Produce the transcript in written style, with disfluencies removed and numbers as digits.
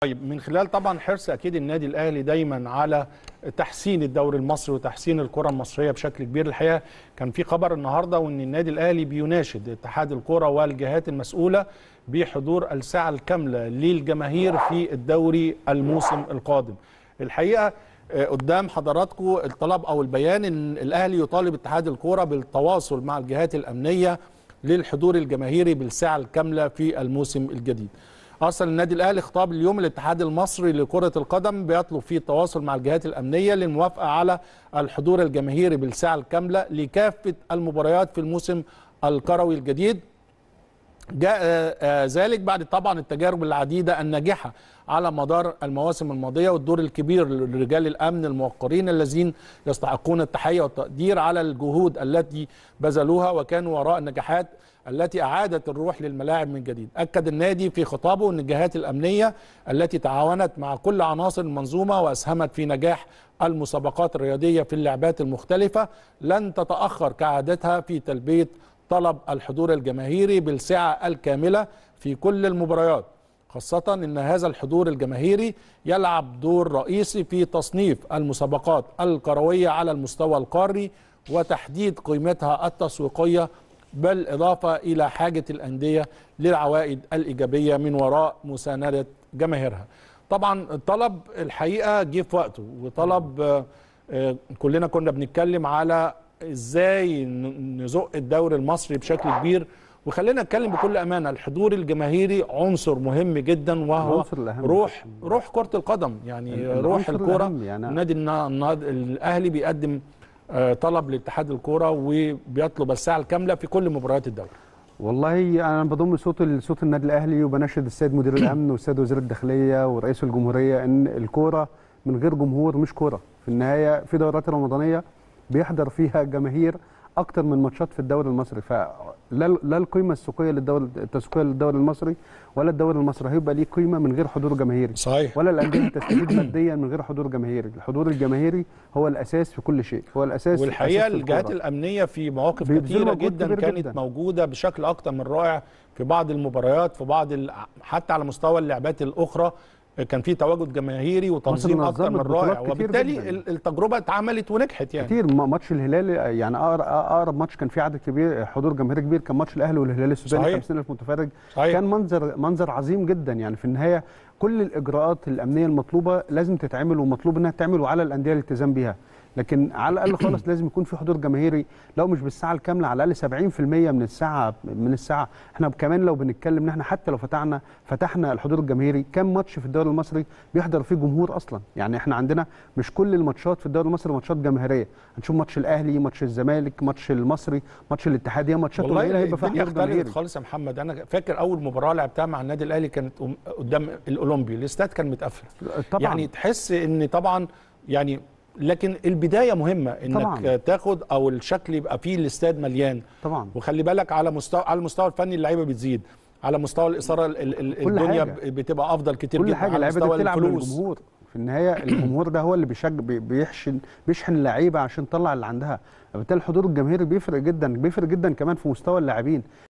طيب، من خلال طبعا حرص اكيد النادي الاهلي دايما على تحسين الدوري المصري وتحسين الكره المصريه بشكل كبير. الحقيقه كان في خبر النهارده وان النادي الاهلي بيناشد اتحاد الكره والجهات المسؤوله بحضور الساعه الكامله للجماهير في الدوري الموسم القادم. الحقيقه قدام حضراتكم الطلب او البيان ان الاهلي يطالب اتحاد الكره بالتواصل مع الجهات الامنيه للحضور الجماهيري بالساعه الكامله في الموسم الجديد. أرسل النادي الأهلي خطاب اليوم للاتحاد المصري لكرة القدم بيطلب فيه التواصل مع الجهات الأمنية للموافقة على الحضور الجماهيري بالساعة الكاملة لكافة المباريات في الموسم الكروي الجديد. جاء ذلك بعد طبعا التجارب العديدة الناجحة على مدار المواسم الماضية والدور الكبير لرجال الأمن الموقرين الذين يستحقون التحية والتقدير على الجهود التي بذلوها وكانوا وراء النجاحات التي أعادت الروح للملاعب من جديد. أكد النادي في خطابه أن الجهات الأمنية التي تعاونت مع كل عناصر المنظومة وأسهمت في نجاح المسابقات الرياضية في اللعبات المختلفة لن تتأخر كعادتها في تلبية طلب الحضور الجماهيري بالسعة الكاملة في كل المباريات، خاصة أن هذا الحضور الجماهيري يلعب دور رئيسي في تصنيف المسابقات الكروية على المستوى القاري وتحديد قيمتها التسويقية، بالإضافة إلى حاجة الأندية للعوائد الإيجابية من وراء مساندة جماهيرها. طبعا الطلب الحقيقة جه في وقته، وطلب كلنا كنا بنتكلم على إزاي نزق الدوري المصري بشكل كبير. وخلينا نتكلم بكل أمانة، الحضور الجماهيري عنصر مهم جدا وهو روح كرة القدم، يعني روح الكرة. يعني النادي الأهلي بيقدم طلب لاتحاد الكوره وبيطلب الساعه الكامله في كل مباريات الدوري. والله انا بضم صوت النادي الاهلي وبناشد السيد مدير الامن والسيد وزير الداخليه ورئيس الجمهوريه ان الكوره من غير جمهور مش كوره. في النهايه في دورات رمضانيه بيحضر فيها جماهير اكتر من ماتشات في الدوري المصري، فلا القيمه التسويقيه للدوري المصري ولا الدوري المصري هيبقى ليه قيمه من غير حضور جماهيري. صحيح. ولا الانديه تستفيد ماديا من غير حضور جماهيري. الحضور الجماهيري هو الاساس في كل شيء، هو الاساس. والحقيقه الجهات الامنيه في مواقف كثيره جدا كانت موجوده بشكل اكتر من رائع في بعض المباريات، في بعض حتى على مستوى اللعبات الاخرى كان في تواجد جماهيري وتنظيم اكتر من رائع، وبالتالي التجربه اتعملت ونجحت. يعني كتير. ماتش الهلال يعني اقرب ماتش كان فيه عدد كبير، حضور جماهيري كبير، كان ماتش الاهلي والهلال السوداني 50,000 متفرج. صحيح. كان منظر عظيم جدا. يعني في النهايه كل الاجراءات الامنيه المطلوبه لازم تتعمل ومطلوب انها تتعمل وعلى الانديه الالتزام بيها، لكن على الاقل خالص لازم يكون في حضور جماهيري، لو مش بالساعه الكامله على الاقل 70% من الساعه. احنا كمان لو بنتكلم ان احنا حتى لو فتحنا الحضور الجماهيري، كم ماتش في الدوري المصري بيحضر فيه جمهور اصلا؟ يعني احنا عندنا مش كل الماتشات في الدوري المصري ماتشات جماهيريه. هنشوف ماتش الاهلي، ماتش الزمالك، ماتش المصري، ماتش الاتحاد، هي ماتشات قليله هيبقى فيها حضور جماهيري خالص. يا محمد انا فاكر اول مباراه لعبتها مع النادي الاهلي كانت قدام الاولمبي، الاستاد كان متقفل طبعا. يعني تحس ان طبعا يعني، لكن البدايه مهمه انك طبعا تاخد او الشكل يبقى فيه الاستاد مليان طبعا. وخلي بالك على المستوى الفني اللعيبه بتزيد، على مستوى الاثاره الدنيا بتبقى افضل كتير كل جدا. حاجه على مستوى الفلوس في النهايه الجمهور ده هو اللي بيشحن اللعيبه عشان تطلع اللي عندها، فبالتالي الحضور الجماهيري بيفرق جدا كمان في مستوى اللاعبين.